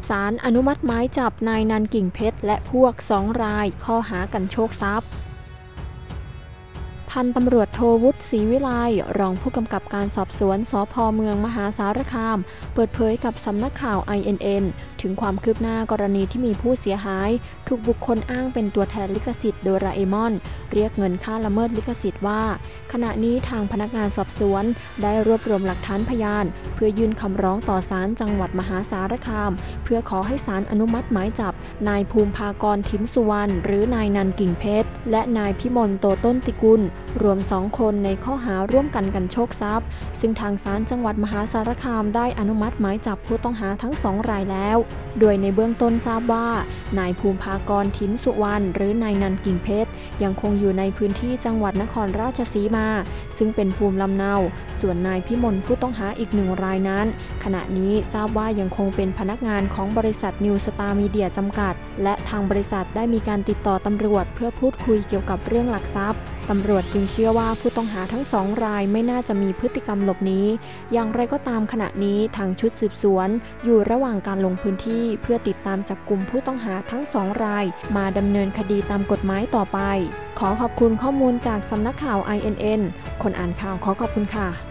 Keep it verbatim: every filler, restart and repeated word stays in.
ศาลอนุมัติหมายจับนายนันกิ่งเพชรและพวกสองรายข้อหากันโชคทรัพย์พันตำรวจโทวุฒิศรีวิไลรองผู้กำกับการสอบสวนสภ.เมืองมหาสารคามเปิดเผยกับสำนักข่าว ไอ เอ็น เอ็น ถึงความคืบหน้ากรณีที่มีผู้เสียหายถูกบุคคลอ้างเป็นตัวแทนลิขสิทธิ์โดราเอมอนเรียกเงินค่าละเมิดลิขสิทธิ์ว่าขณะนี้ทางพนักงานสอบสวนได้รวบรวมหลักฐานพยานเพื่อยื่นคำร้องต่อศาลจังหวัดมหาสารคามเพื่อขอให้ศาลอนุมัติหมายจับนายภูมิภากรถินสุวรรณหรือนายนันกิ่งเพชรและนายพิมลโตต้นติกุลรวมสองคนในข้อหาร่วมกันกันโชคทรัพย์ซึ่งทางศาลจังหวัดมหาสารคามได้อนุมัติหมายจับผู้ต้องหาทั้งสองรายแล้วโดยในเบื้องต้นทราบว่านายภูมิภากรถินสุวรรณหรือนายนันกิ่งเพชรยังคงอยู่ในพื้นที่จังหวัดนครราชสีมาซึ่งเป็นภูมิลำเนาส่วนนายพิมลผู้ต้องหาอีกหนึ่งรายนั้นขณะนี้ทราบว่ายังคงเป็นพนักงานของบริษัทนิวสตาร์มีเดียจำกัดและทางบริษัทได้มีการติดต่อตำรวจเพื่อพูดคุยเกี่ยวกับเรื่องหลักทรัพย์ตำรวจจึงเชื่อว่าผู้ต้องหาทั้งสองรายไม่น่าจะมีพฤติกรรมหลบหนีอย่างไรก็ตามขณะนี้ทางชุดสืบสวนอยู่ระหว่างการลงพื้นที่เพื่อติดตามจับกลุ่มผู้ต้องหาทั้งสองรายมาดำเนินคดีตามกฎหมายต่อไปขอขอบคุณข้อมูลจากสำนักข่าว ไอ เอ็น เอ็น คนอ่านข่าวขอขอบคุณค่ะ